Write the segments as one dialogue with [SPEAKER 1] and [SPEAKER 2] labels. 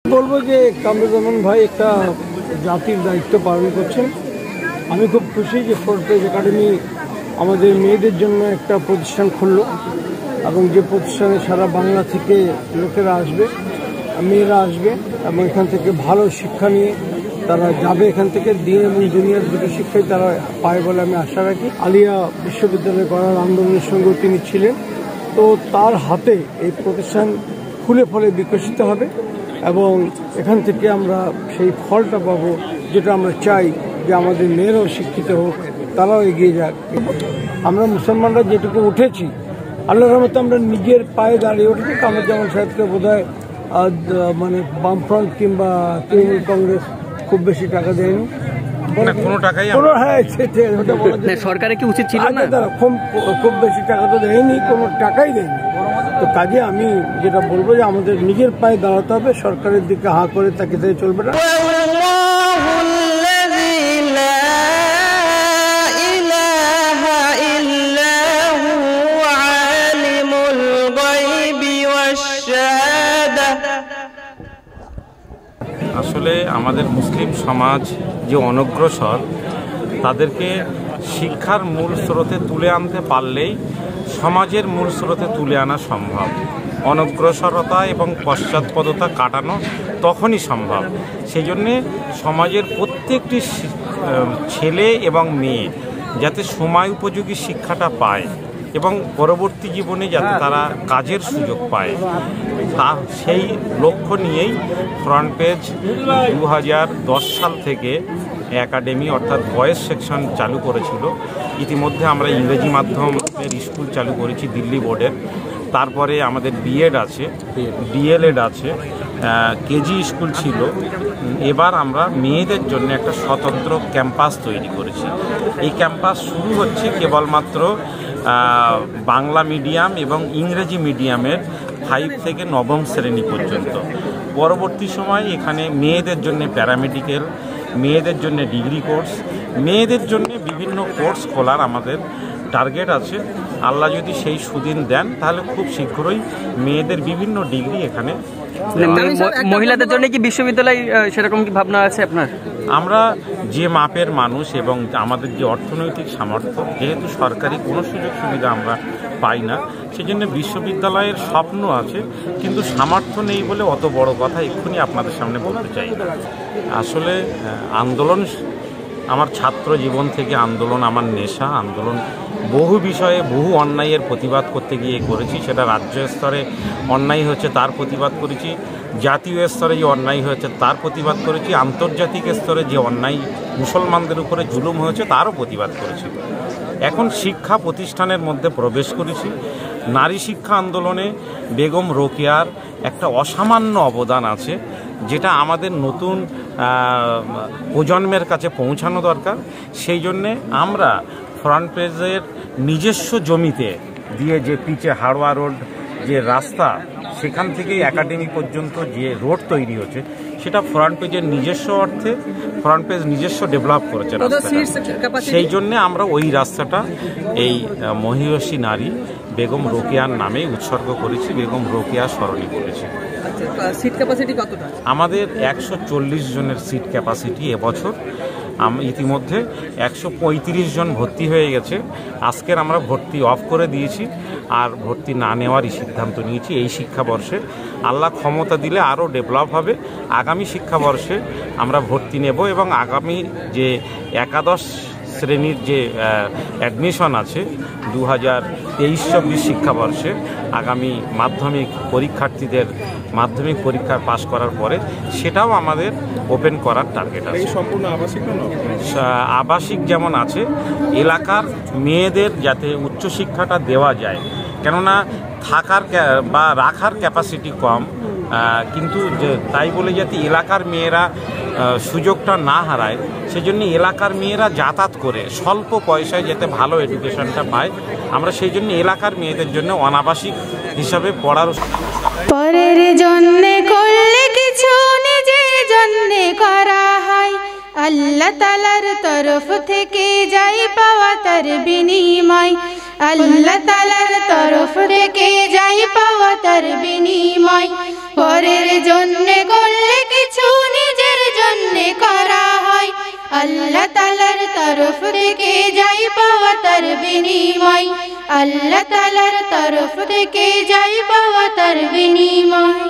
[SPEAKER 1] বলবো যে কামরুজ্জামান ভাই একটা জাতির দায়িত্ব পালন করছেন। আমি খুব খুশি যে ফ্রন্ট পেজ একাডেমি আমাদের মেয়েদের জন্য একটা প্রতিষ্ঠান খুললো এবং যে প্রতিষ্ঠানে সারা বাংলা থেকে লোকেরা আসবে, মেয়েরা আসবে এবং এখান থেকে ভালো শিক্ষা নিয়ে তারা যাবে। এখান থেকে দিন এবং দুনিয়ার দুটো শিক্ষাই তারা পায় বলে আমি আশা রাখি। আলিয়া বিশ্ববিদ্যালয় করার আন্দোলনের সঙ্গেও তিনি ছিলেন, তো তার হাতে এই প্রতিষ্ঠান ফুলে ফলে বিকশিত হবে এবং এখান থেকে আমরা সেই ফলটা পাবো যেটা আমরা চাই যে আমাদের মেয়েরাও শিক্ষিত হোক, তারাও এগিয়ে যাক। আমরা মুসলমানরা যেটুকু উঠেছি আল্লাহর রহমতে আমরা নিজের পায়ে দাঁড়িয়ে উঠেছি। কামরুজ্জামান সাহেবকে বোধহয় মানে বামফ্রন্ট কিংবা তৃণমূল কংগ্রেস খুব বেশি টাকা দেয়নি,
[SPEAKER 2] সরকারের কি উচিত ছিল না?
[SPEAKER 1] খুব বেশি টাকা তো দেয়নি, কোনো টাকাই দেয়নি। তো কাজে আমি যেটা বলবো যে আমাদের নিজের পায়ে দাঁড়াতে হবে, সরকারের দিকে হাঁ করে তাকে চলবে না।
[SPEAKER 3] আসলে আমাদের মুসলিম সমাজ যে অনগ্রসর, তাদেরকে শিক্ষার মূল স্রোতে তুলে আনতে পারলেই সমাজের মূল স্রোতে তুলে আনা সম্ভব। অনগ্রসরতা এবং পশ্চাৎপদতা কাটানো তখনই সম্ভব। সেই জন্যে সমাজের প্রত্যেকটি ছেলে এবং মেয়ে যাতে সময় উপযোগী শিক্ষাটা পায় এবং পরবর্তী জীবনে যাতে তারা কাজের সুযোগ পায়, তা সেই লক্ষ্য নিয়েই ফ্রন্ট পেজ 2010 সাল থেকে একাডেমি অর্থাৎ বয়েজ সেকশন চালু করেছিল। ইতিমধ্যে আমরা ইংরেজি মাধ্যমের স্কুল চালু করেছি দিল্লি বোর্ডের, তারপরে আমাদের বিএড আছে, ডিএলএড আছে, কেজি স্কুল ছিল। এবার আমরা মেয়েদের জন্য একটা স্বতন্ত্র ক্যাম্পাস তৈরি করেছি। এই ক্যাম্পাস শুরু হচ্ছে কেবলমাত্র বাংলা মিডিয়াম এবং ইংরেজি মিডিয়ামের 5 থেকে 9ম শ্রেণী পর্যন্ত। পরবর্তী সময় এখানে মেয়েদের জন্য প্যারামেডিক্যাল, মেয়েদের জন্য ডিগ্রি কোর্স, মেয়েদের জন্য বিভিন্ন কোর্স খোলার আমাদের টার্গেট আছে। আল্লাহ যদি সেই সুদিন দেন তাহলে খুব শীঘ্রই মেয়েদের বিভিন্ন ডিগ্রি এখানে।
[SPEAKER 2] মহিলাদের জন্য কি বিশ্ববিদ্যালয় সেরকম কি ভাবনা আছে আপনার?
[SPEAKER 3] আমরা যে মাপের মানুষ এবং আমাদের যে অর্থনৈতিক সামর্থ্য, যেহেতু সরকারি কোনো সুযোগ সুবিধা আমরা পাই না, সেজন্য বিশ্ববিদ্যালয়ের স্বপ্ন আছে, কিন্তু সামর্থ্য নেই বলে অত বড় কথা এক্ষুনি আপনাদের সামনে বলতে চাই না। আসলে আন্দোলন আমার ছাত্র জীবন থেকে আন্দোলন আমার নেশা। আন্দোলন বহু বিষয়ে বহু অন্যায়ের প্রতিবাদ করতে গিয়ে করেছি। সেটা রাজ্য স্তরে অন্যায় হচ্ছে তার প্রতিবাদ করেছি, জাতীয় স্তরে যে অন্যায় হয়েছে তার প্রতিবাদ করেছি, আন্তর্জাতিক স্তরে যে অন্যায় মুসলমানদের উপরে জুলুম হয়েছে তারও প্রতিবাদ করেছি। এখন শিক্ষা প্রতিষ্ঠানের মধ্যে প্রবেশ করেছি। নারী শিক্ষা আন্দোলনে বেগম রোকেয়ার একটা অসামান্য অবদান আছে, যেটা আমাদের নতুন প্রজন্মের কাছে পৌঁছানো দরকার। সেই জন্যে আমরা ফ্রন্ট পেজের নিজস্ব জমিতে দিয়ে যে পিচে হাড়োয়া রোড যে রাস্তা, সেখান থেকেই একাডেমি পর্যন্ত যে রোড তৈরি হচ্ছে, সেটা ফ্রন্ট পেজের নিজস্ব অর্থে ফ্রন্ট পেজ নিজস্ব ডেভেলপ করেছে রাস্তাটা। সেই জন্যে আমরা ওই রাস্তাটা এই মহিয়সী নারী বেগম রোকেয়ার নামে উৎসর্গ করেছি, বেগম রোকেয়া স্মরণী করেছি।
[SPEAKER 2] সিট ক্যাপাসিটি কতটা?
[SPEAKER 3] আমাদের 140 জনের সিট ক্যাপাসিটি এবছর। ইতিমধ্যে 135 জন ভর্তি হয়ে গেছে। আজকের আমরা ভর্তি অফ করে দিয়েছি, আর ভর্তি না নেওয়ারই সিদ্ধান্ত নিয়েছি এই শিক্ষাবর্ষে। আল্লাহ ক্ষমতা দিলে আরও ডেভেলপ হবে। আগামী শিক্ষাবর্ষে আমরা ভর্তি নেব এবং আগামী যে একাদশ শ্রেণীর যে অ্যাডমিশন আছে 2023-24 শিক্ষাবর্ষে, আগামী মাধ্যমিক পরীক্ষার্থীদের মাধ্যমিক পরীক্ষা পাশ করার পরে সেটাও আমাদের ওপেন করার টার্গেট আছে।
[SPEAKER 4] সম্পূর্ণ আবাসিক না?
[SPEAKER 3] আবাসিক যেমন আছে, এলাকার মেয়েদের যাতে উচ্চশিক্ষাটা দেওয়া যায়, কেননা থাকার বা রাখার ক্যাপাসিটি কম, কিন্তু তাই বলে যাতে এলাকার মেয়েরা সুযোগটা না হারায়, সেজন্য এলাকার মেয়েরা যাতায়াত করে স্বল্প পয়সায় যাতে ভালো এডুকেশনটা পায়, আমরা সেই জন্য এলাকার মেয়েদের জন্য অনাবাসিক হিসাবে পড়ার।
[SPEAKER 5] পরের জন্যে করলে কিছু নিজের জন্যে করা হয়, আল্লাহ তাআলার তরফ থেকে যাই পাওয়া তার বিনিময়, আল্লাহ তাআলার তরফ থেকে যাই পাওয়া তার বিনিময়। পরের জন্যে করলে আল্লাহ তাআলার তরফ থেকে যাই পাওয়া তার বিনিময় আল্লাহ তাআলার তরফ থেকে যাই পাওয়া তার বিনিময়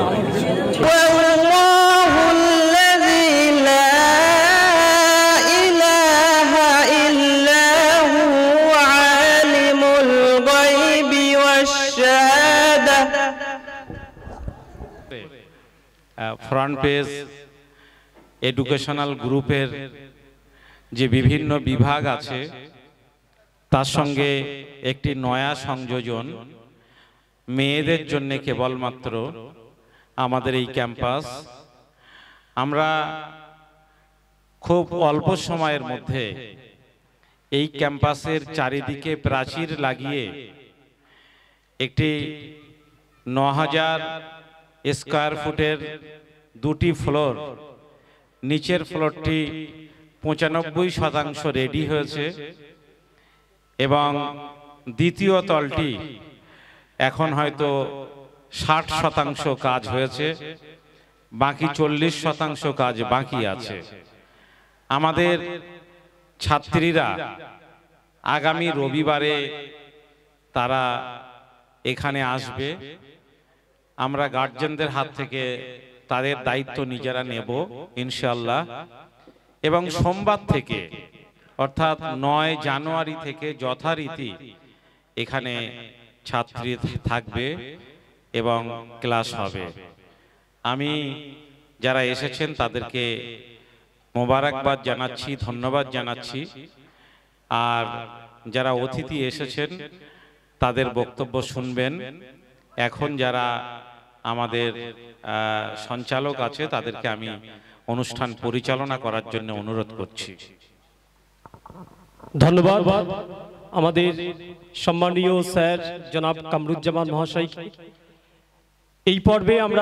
[SPEAKER 3] ফ্রন্ট পেজ এডুকেশনাল গ্রুপের যে বিভিন্ন বিভাগ আছে তার সঙ্গে একটি নয়া সংযোজন মেয়েদের জন্য কেবলমাত্র আমাদের এই ক্যাম্পাস আমরা খুব অল্প সময়ের মধ্যে এই ক্যাম্পাসের চারিদিকে প্রাচীর লাগিয়ে একটি ৯,০০০ স্কয়ার ফুটের দুটি ফ্লোর নিচের ফ্লোরটি ৯৫% রেডি হয়েছে এবং দ্বিতীয় তলটি এখন হয়তো ৬০% কাজ হয়েছে বাকি ৪০% কাজ বাকি আছে আমাদের ছাত্রীরা আগামী রবিবারে তারা এখানে আসবে আমরা গার্জিয়ানদের হাত থেকে তাদের দায়িত্ব নিজেরা নেব ইনশাআল্লাহ এবং সোমবার থেকে অর্থাৎ ৯ জানুয়ারি থেকে যথারীতি এখানে ছাত্রী থাকবে এবং ক্লাস হবে আমি যারা এসেছেন তাদেরকে মোবারকবাদ জানাচ্ছি ধন্যবাদ জানাচ্ছি আর যারা অতিথি এসেছেন তাদের বক্তব্য শুনবেন এখন যারা আমাদের সঞ্চালক আছে তাদেরকে আমি অনুষ্ঠান পরিচালনা করার জন্য অনুরোধ করছি
[SPEAKER 4] ধন্যবাদ আমাদের সম্মানীয় স্যার জনাব কামরুজ্জামান মহাশয় এই পর্বে আমরা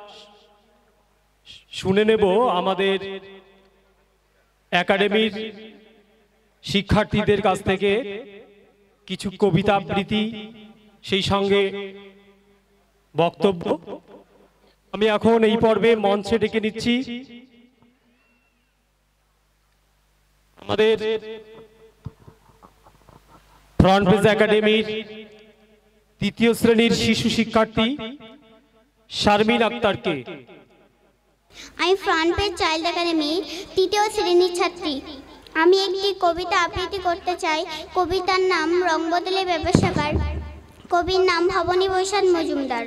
[SPEAKER 4] শুনে নেব আমাদের একাডেমির শিক্ষার্থীদের কাছ থেকে কিছু কবিতা আবৃত্তি সেই সঙ্গে বক্তব্য আমি এখন এই পর্বে মঞ্চে ডেকে নিচ্ছি আমাদের ফ্রন্ট পেজ একাডেমির তৃতীয় শ্রেণীর শিশু শিক্ষার্থী শারমিন আক্তারকে
[SPEAKER 6] আমি ফ্রন্ট পেজ চাইল্ড একাডেমি তৃতীয় শ্রেণীর ছাত্রী আমি একটি কবিতা আবৃত্তি করতে চাই কবিতার নাম রং বদলে ব্যবসাকার কবির নাম ভবনী বৈশাখ মজুমদার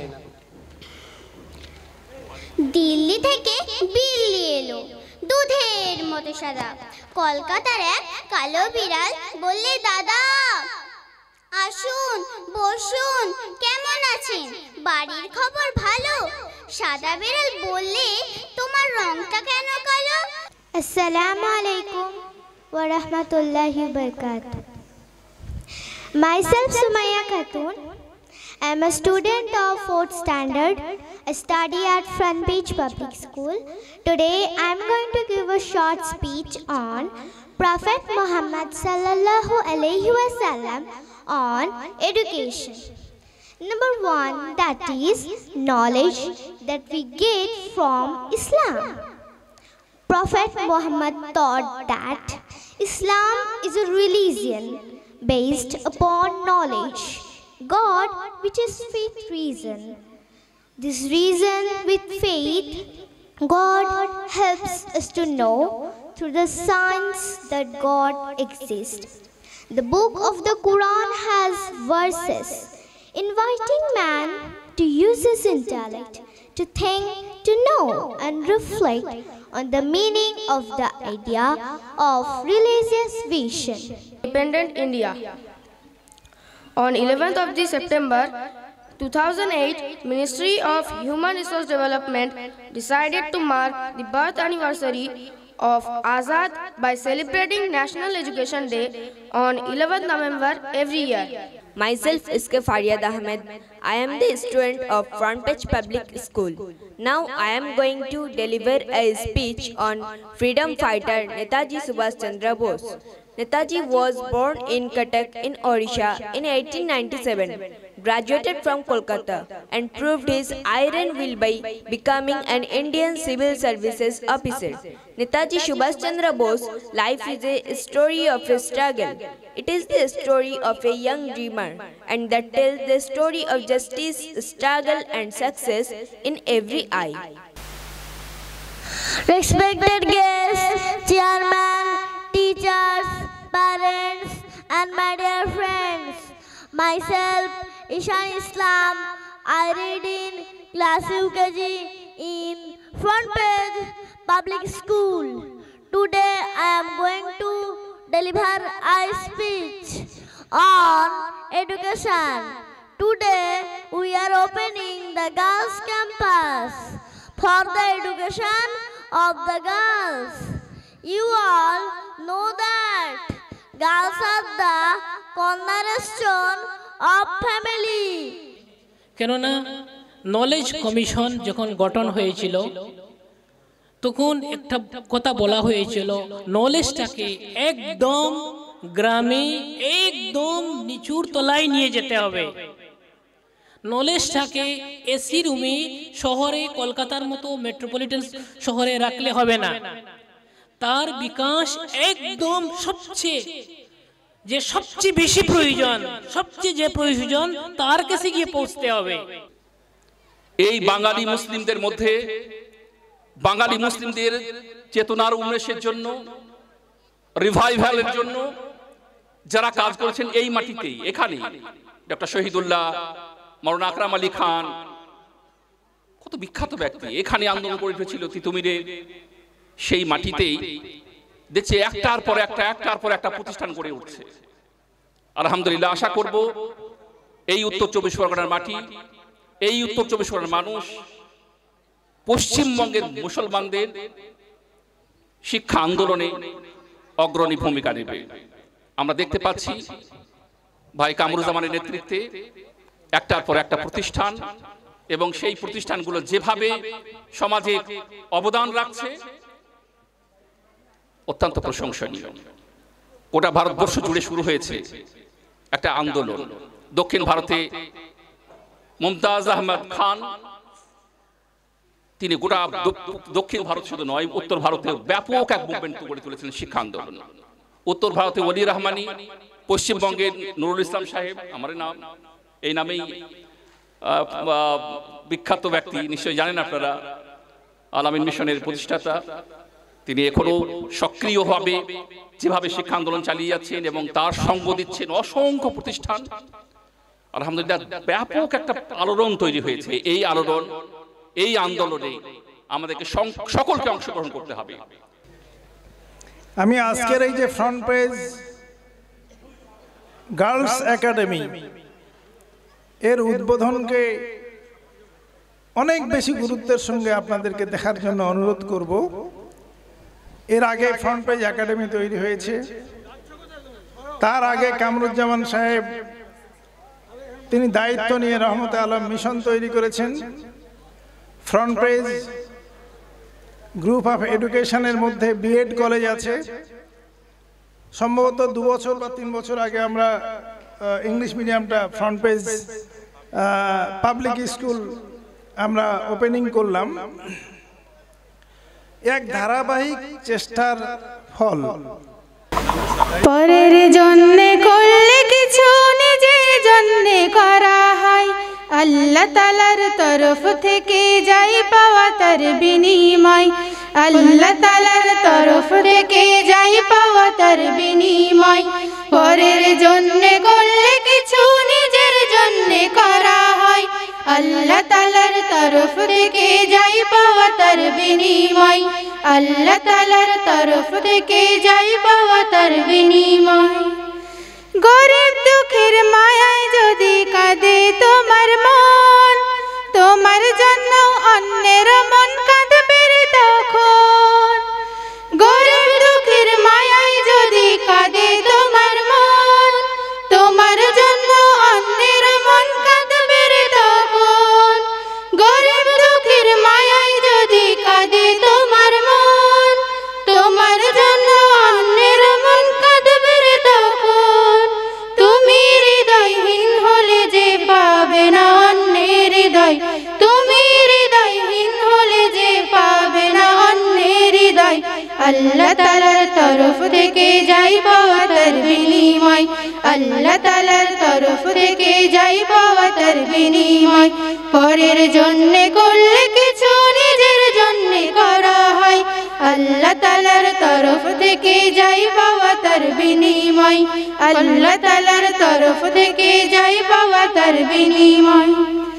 [SPEAKER 6] দিল্লি থেকে বিল্লি এলো দুধের মতো সাদা কলকাতার এক কালো বিড়াল বললে দাদা আসুন বসুন কেমন আছেন বাড়ির খবর ভালো সাদা বিড়াল বললে তোমার রংটা কেন কালো আসসালামু আলাইকুম ওয়া রাহমাতুল্লাহি ওয়া বারাকাতুহু Myself Sumaya Khatun. I am a student of 4th standard. I study at Front Page Public School. Today I am going to give a short speech on Prophet Muhammad sallallahu alaihi wasallam on education. Number 1, that is knowledge that we get from Islam. Prophet Muhammad taught that Islam is a religion based upon knowledge, God which is faith reason. This reason with faith, God helps us to know through the signs that God exists. The book of the Quran has verses inviting man to use his intellect, to think, to know and reflect on the meaning of the idea of religious vision.
[SPEAKER 7] Independent India. On 11th of September 2008, Ministry of Human Resource Development decided to mark the birth anniversary of Azad by celebrating National Education Day on 11th November every year.
[SPEAKER 8] Myself is Faryad Ahmed. I am the student of Front Page Public School. Now I am going to deliver a speech on freedom fighter Netaji Subhash Chandra Bose. Netaji was born in Cuttack in Odisha in 1897. graduated from Kolkata, and proved his iron will by becoming an Indian civil services officer. Netaji Subhash Chandra Bose's life is a story of a struggle. It is the story of a young dreamer, and that tells the story of justice, struggle, and success in every eye.
[SPEAKER 6] Respected guests, chairman, teachers, parents, and my dear friends, myself, Ishan Islam, I read in class UKG in Front Page Public School. Today I am going to deliver a speech on education. Today we are opening the girls' campus for the education of the girls. You all know that girls are the cornerstone of family.
[SPEAKER 9] কেননা knowledge commission যখন গঠন হয়েছিল তখন একটা কথা বলা হয়েছিল নলেজটাকে একদম গ্রামে একদম নিচুর তলায় নিয়ে যেতে হবে। নলেজটাকে এসি রুমে শহরে কলকাতার মতো মেট্রোপলিটন শহরে রাখলে হবে না, তার বিকাশ একদম সবচেয়ে বেশি প্রয়োজন, সবচেয়ে প্রয়োজন তার কাছে গিয়ে পৌঁছতে হবে।
[SPEAKER 10] এই বাঙালি মুসলিমদের মধ্যে বাঙালি মুসলিমদের চেতনার উন্মেষের জন্য, রিভাইভালের জন্য যারা কাজ করেছেন এই মাটিতেই, এখানে ডক্টর শহীদুল্লাহ, মাওলানা আকরাম আলী খান, কত বিখ্যাত ব্যক্তি এখানে আন্দোলন করে উঠেছিল তিতুমিরের সেই মাটিতেই দেখছে একটার পর একটা প্রতিষ্ঠান গড়ে উঠছে। আলহামদুলিল্লাহ, আশা করব এই উত্তর চব্বিশ পরগনার মাটি, এই উত্তর চব্বিশ পরগনার মানুষ পশ্চিমবঙ্গের মুসলমানদের শিক্ষা আন্দোলনে অগ্রণী ভূমিকা নেবে। আমরা দেখতে পাচ্ছি ভাই কামরুজ্জামানের নেতৃত্বে একটার পর একটা প্রতিষ্ঠান, এবং সেই প্রতিষ্ঠানগুলো যেভাবে সমাজে অবদান রাখছে অত্যন্ত প্রশংসনীয়। গোটা ভারতবর্ষ জুড়ে শুরু হয়েছে একটা আন্দোলন। দক্ষিণ ভারতে মুমতাজ আহমদ খান, তিনি গোটা দক্ষিণ ভারত শুধু নয়, উত্তর ভারতে ব্যাপক এক মুভমেন্ট গড়ে তুলেছিলেন শিক্ষা আন্দোলন। উত্তর ভারতে ওলি রহমানি, পশ্চিমবঙ্গের নুরুল ইসলাম সাহেব, আমার নাম এই নামেই বিখ্যাত ব্যক্তি, নিশ্চয়ই জানেন আপনারা, আল-আমিন মিশনের প্রতিষ্ঠাতা। তিনি এখনো সক্রিয়ভাবে যেভাবে শিক্ষা আন্দোলন চালিয়ে যাচ্ছেন এবং তার সঙ্গ দিচ্ছেন অসংখ্য প্রতিষ্ঠান। আলহামদুলিল্লাহ, ব্যাপক একটা আলোড়ন তৈরি হয়েছে। এই আলোড়ন, এই আন্দোলনে আমাদেরকে সকলকে অংশগ্রহণ করতে হবে।
[SPEAKER 1] আমি আজকের এই যে ফ্রন্ট পেজ গার্লস একাডেমি এর উদ্বোধনকে অনেক বেশি গুরুত্বের সঙ্গে আপনাদেরকে দেখার জন্য অনুরোধ করব। এর আগে ফ্রন্ট পেজ একাডেমি তৈরি হয়েছে, তার আগে কামরুজ্জামান সাহেব তিনি দায়িত্ব নিয়ে রহমতে আলম মিশন তৈরি করেছেন। ফ্রন্ট পেজ গ্রুপ অফ এডুকেশনের মধ্যে বিএড কলেজ আছে। সম্ভবত 2 বছর বা 3 বছর আগে আমরা ইংলিশ মিডিয়ামটা ফ্রন্ট পেজ পাবলিক স্কুল আমরা ওপেনিং করলাম। এক ধারাবাহিক চেষ্টার ফল।
[SPEAKER 5] পরের জন্যে করলে কিছু নিজের জন্যে করা হয়, আল্লাহ তাআলার তরফ থেকে যাই পাওয়া তার বিনিময়। আল্লাহ তাআলার তরফ থেকে যাই পাওয়া তার বিনিময়। পরের জন্যে করলে কিছু নিজের জন্যে করা হয়, আল্লাহ তাআলার তরফ থেকে যাই পাওয়া তার বিনিময়। আল্লাহ তাআলার তরফ থেকে যাই পাওয়া তার বিনিময়। গরিব দুঃখের মায়ায় যদি কাঁদে তোমার মন, তোমার জন্য অন্যের মন কাঁদবে তখন। গরিব দুঃখের মায়ায় যদি কাঁদে তোমার মন, তোমার জন্য অন্যের মন কাঁদবে তখন। গরিব দুঃখের মায়ায় যদি কাঁদে তোমার মন, তোমার জন্য অন্যের মন কাঁদবে তখন। তুমি হৃদয়হীন হলে যে আল্লাহ তাআলার তরফ থেকে যাই পাওয়া তার বিনিময়, আল্লাহ তাআলার তরফ থেকে যাই পাওয়া তার বিনিময়। পরের জন্যে করলে কিছু নিজের জন্যে করা হয়, আল্লাহ তাআলার তরফ থেকে যাই পাওয়া তার বিনিময়, আল্লাহ তাআলার তরফ থেকে যাই পাওয়া তার বিনিময়।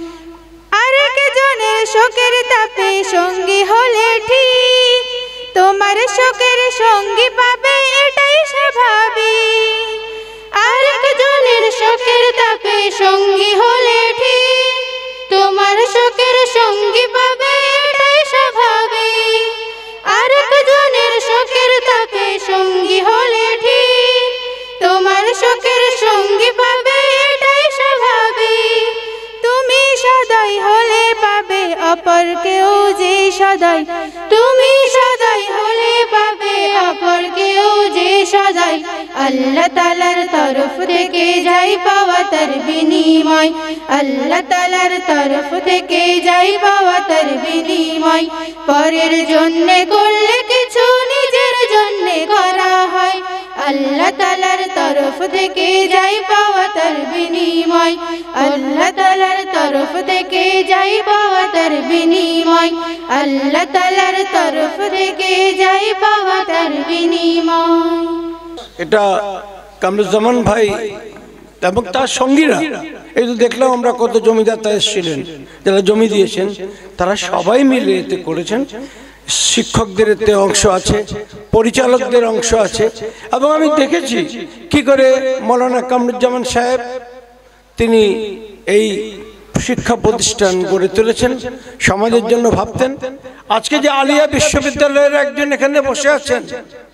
[SPEAKER 5] আরেক জনের শোকের তাপে সঙ্গী হলে ঠিক, তোমার শোকের সঙ্গী পাবে এটাই স্বাভাবিক। আরেক জনের শোকের তাপে সঙ্গী হলে ঠিক, তোমার শোকের সঙ্গী পাবে এটাই স্বাভাবিক। আরেক জনের শোকের তাপে সঙ্গী হলে ঠিক, তোমার শোকের সঙ্গী পাবে এটাই স্বাভাবিক। তুমি সদাই হলে পাবে অপর কেউ যে সদাই, তুমি সদাই হলে পাবে অপর কেউ যে সদাই। আল্লাহ তাআলার তরফ থেকে যাই পাওয়া তার বিনিময়, আল্লাহ তাআলার তরফ থেকে যাই পাওয়া তার বিনিময়। পরের জন্যে করলে কিছু নিজের জন্যে করা হয়, আল্লাহ তাআলার তরফ থেকে যাই পাওয়া তার বিনিময়, আল্লাহ তাআলার তরফ থেকে যাই পাওয়া তার বিনিময়, আল্লাহ তাআলার তরফ থেকে যাই পাওয়া তার বিনিময়।
[SPEAKER 1] এটা কামরুজ্জামান ভাই এবং তার সঙ্গীরা, এই তো দেখলাম আমরা কত জমিদাতা এসেছিলেন যারা জমি দিয়েছেন, তারা সবাই মিলে এতে করেছেন। শিক্ষকদের এতে অংশ আছে, পরিচালকদের অংশ আছে, এবং আমি দেখেছি কি করে মৌলানা কামরুজ্জামান সাহেব তিনি এই শিক্ষা প্রতিষ্ঠান গড়ে তুলেছেন, সমাজের জন্য ভাবতেন। আজকে যে আলিয়া বিশ্ববিদ্যালয়ের একজন এখানে বসে আছেন,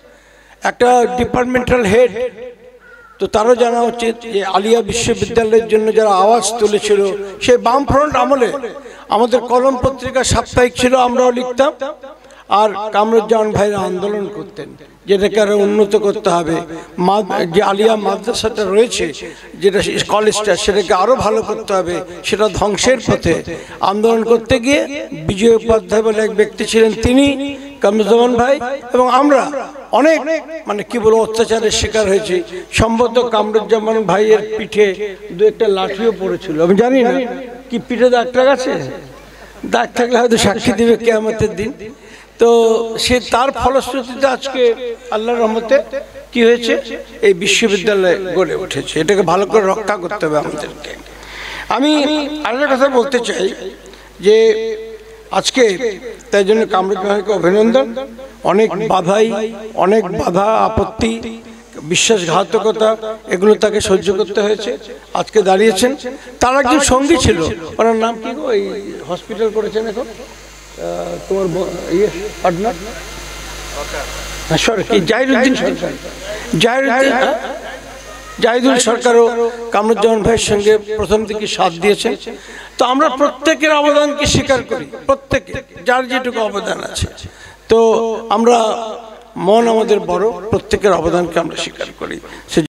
[SPEAKER 1] একটা ডিপার্টমেন্টাল হেড, তো তারও জানা উচিত যে আলিয়া বিশ্ববিদ্যালয়ের জন্য যারা আওয়াজ তুলেছিল সেই বামফ্রন্ট আমলে আমাদের কলম পত্রিকা সাপ্তাহিক ছিল, আমরাও লিখতাম, আর কামরুজ্জামান ভাইরা আন্দোলন করতেন যেটাকে আরো উন্নত করতে হবে। যে আলিয়া মাদ্রাসাটা রয়েছে, যেটা কলেজটা, সেটাকে আরো ভালো করতে হবে, সেটা ধ্বংসের পথে। আন্দোলন করতে গিয়ে বিজয় উপাধ্যায় বলে এক ব্যক্তি ছিলেন, তিনি, কামরুজ্জামান ভাই এবং আমরা অনেক কি বলবো অত্যাচারের শিকার হয়েছি। সম্ভবত কামরুজ্জামান ভাইয়ের পিঠে দু একটা লাঠিও পড়েছিল, আমি জানি না কি পিঠে দাগ টাগ আছে, দাগ থাকলে হয়তো সাক্ষী দিবে কিয়ামতের দিন। তো সে তার ফলশ্রুতিতে আজকে আল্লাহর রহমতে কি হয়েছে, এই বিশ্ববিদ্যালয় গড়ে উঠেছে। এটাকে ভালো করে রক্ষা করতে হবে আমাদেরকে। আমি আরেকটা কথা বলতে চাই যে আজকে তাই জন্য কামরুজ্জামানকে অভিনন্দন। অনেক বাধাই, অনেক বাধা আপত্তি, বিশ্বাসঘাতকতা, এগুলো তাকে সহ্য করতে হয়েছে, আজকে দাঁড়িয়েছেন। তার একজন সঙ্গী ছিল, ওনার নাম কি গো, এই হসপিটাল করেছেন এখন তোমার পার্টনার সরকার, জাহিরুদ্দিন সরকার, জাহিদুল সরকারও কামরুজ্জামান ভাইয়ের সঙ্গে প্রথম থেকে সাথ দিয়েছেন। তো আমরা প্রত্যেকের অবদানকে স্বীকার করি, প্রত্যেকে যার যেটুকু অবদান আছে। তো আমরা মন আমাদের বড়, প্রত্যেকের অবদানকে আমরা স্বীকার করি।